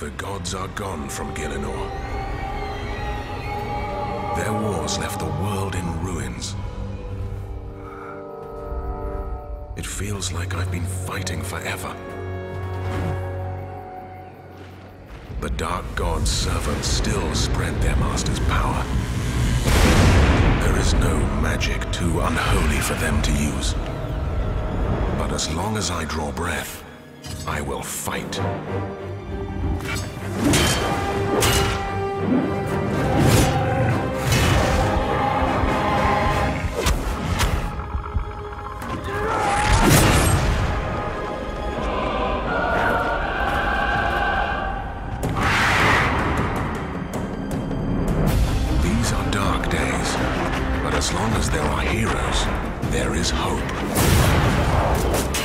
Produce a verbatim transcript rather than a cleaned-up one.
The gods are gone from Gielinor. Their wars left the world in ruins. It feels like I've been fighting forever. The Dark God's servants still spread their master's power. There is no magic too unholy for them to use. But as long as I draw breath, I will fight. These are dark days, but as long as there are heroes, there is hope.